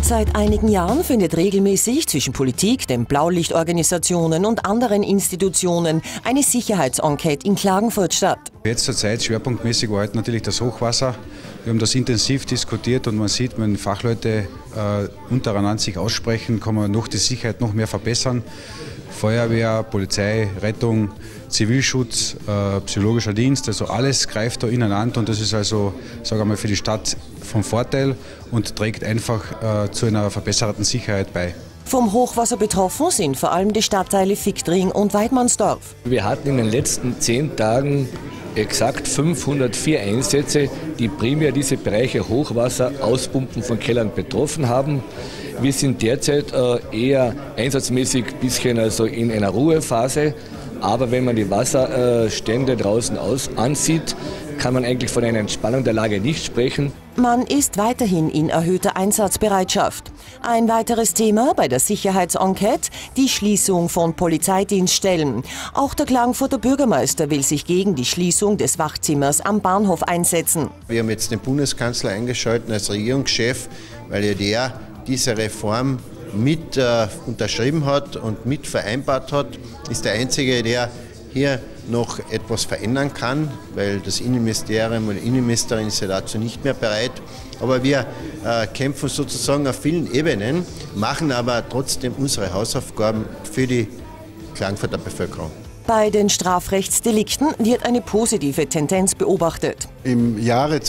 Seit einigen Jahren findet regelmäßig zwischen Politik, den Blaulichtorganisationen und anderen Institutionen eine Sicherheitsenquete in Klagenfurt statt. Jetzt zur Zeit schwerpunktmäßig war heute natürlich das Hochwasser. Wir haben das intensiv diskutiert und man sieht, wenn Fachleute untereinander sich aussprechen, kann man noch die Sicherheit noch mehr verbessern. Feuerwehr, Polizei, Rettung, Zivilschutz, psychologischer Dienst, also alles greift da ineinander und das ist also, sage ich mal, für die Stadt von Vorteil und trägt einfach zu einer verbesserten Sicherheit bei. Vom Hochwasser betroffen sind vor allem die Stadtteile Viktring und Weidmannsdorf. Wir hatten in den letzten 10 Tagen exakt 504 Einsätze, die primär diese Bereiche Hochwasser, Auspumpen von Kellern betroffen haben. Wir sind derzeit eher einsatzmäßig ein bisschen also in einer Ruhephase. Aber wenn man die Wasserstände draußen ansieht, kann man eigentlich von einer Entspannung der Lage nicht sprechen. Man ist weiterhin in erhöhter Einsatzbereitschaft. Ein weiteres Thema bei der Sicherheitsenquete, die Schließung von Polizeidienststellen. Auch der Klagenfurter Bürgermeister will sich gegen die Schließung des Wachzimmers am Bahnhof einsetzen. Wir haben jetzt den Bundeskanzler eingeschaltet als Regierungschef, weil ja der diese Reform mit unterschrieben hat und mit vereinbart hat, ist der Einzige, der hier noch etwas verändern kann, weil das Innenministerium und die Innenministerin ist ja dazu nicht mehr bereit. Aber wir kämpfen sozusagen auf vielen Ebenen, machen aber trotzdem unsere Hausaufgaben für die Klagenfurter Bevölkerung. Bei den Strafrechtsdelikten wird eine positive Tendenz beobachtet. Im Jahre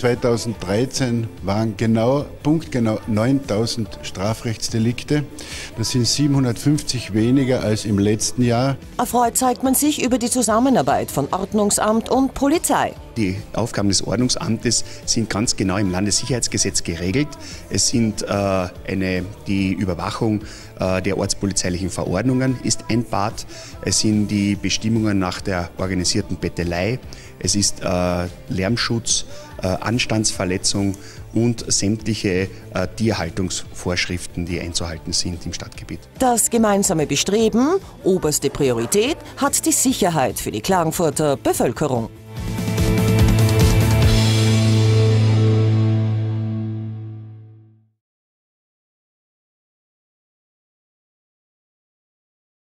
2013 waren punktgenau 9.000 Strafrechtsdelikte. Das sind 750 weniger als im letzten Jahr. Erfreut zeigt man sich über die Zusammenarbeit von Ordnungsamt und Polizei. Die Aufgaben des Ordnungsamtes sind ganz genau im Landessicherheitsgesetz geregelt. Es sind die Überwachung der ortspolizeilichen Verordnungen ist ein Part. Es sind die Bestimmungen nach der organisierten Bettelei. Es ist Lärmschutz, Anstandsverletzung und sämtliche Tierhaltungsvorschriften, die einzuhalten sind im Stadtgebiet. Das gemeinsame Bestreben, oberste Priorität, hat die Sicherheit für die Klagenfurter Bevölkerung.